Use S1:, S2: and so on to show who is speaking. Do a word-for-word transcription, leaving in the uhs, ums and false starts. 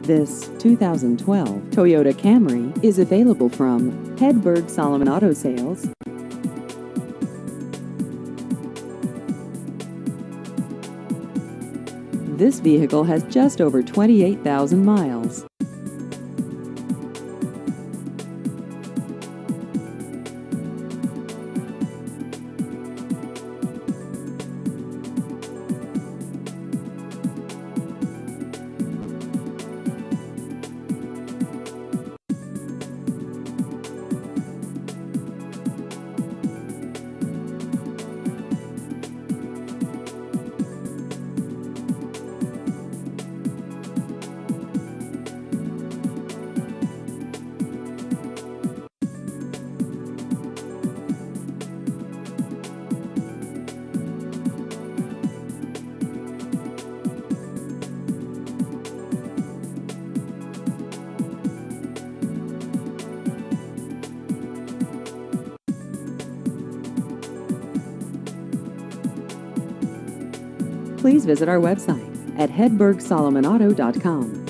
S1: This two thousand twelve Toyota Camry is available from Hedberg Solomon Auto Sales. This vehicle has just over twenty-eight thousand miles. Please visit our website at hedberg solomon auto dot com.